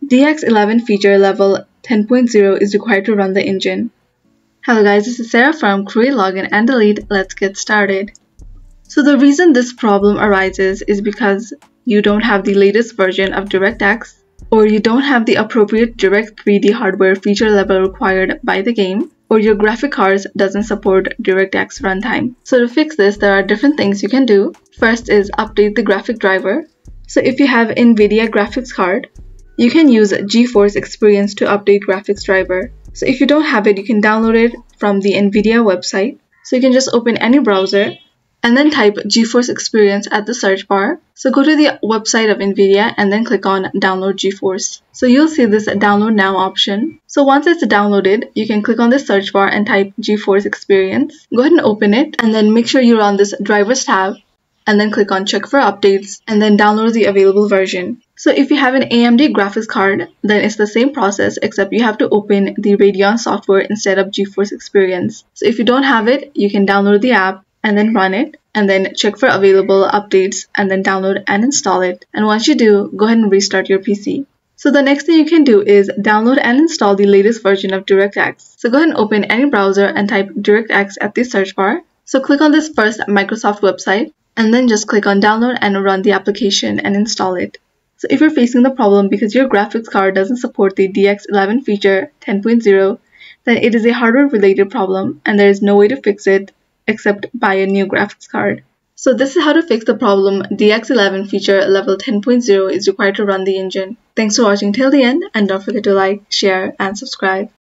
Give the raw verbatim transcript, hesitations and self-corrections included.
D X eleven feature level ten point zero is required to run the engine. Hello guys, this is Sarah from Create, Login and Delete. Let's get started. So the reason this problem arises is because you don't have the latest version of DirectX, or you don't have the appropriate Direct three D hardware feature level required by the game, or your graphic cards doesn't support DirectX runtime. So to fix this, there are different things you can do. First is update the graphic driver. So if you have NVIDIA graphics card, you can use GeForce Experience to update graphics driver. So if you don't have it, you can download it from the NVIDIA website. So you can just open any browser and then type GeForce Experience at the search bar. So go to the website of NVIDIA and then click on Download GeForce. So you'll see this Download Now option. So once it's downloaded, you can click on the search bar and type GeForce Experience. Go ahead and open it and then make sure you're on this Drivers tab and then click on Check for Updates and then download the available version. So if you have an A M D graphics card, then it's the same process except you have to open the Radeon software instead of GeForce Experience. So if you don't have it, you can download the app and then run it and then check for available updates and then download and install it. And once you do, go ahead and restart your P C. So the next thing you can do is download and install the latest version of DirectX. So go ahead and open any browser and type DirectX at the search bar. So click on this first Microsoft website and then just click on download and run the application and install it. So if you're facing the problem because your graphics card doesn't support the D X eleven feature ten point zero, then it is a hardware related problem and there is no way to fix it except buy a new graphics card. So this is how to fix the problem. D X eleven feature level ten point zero is required to run the engine. Thanks for watching till the end and don't forget to like, share and subscribe.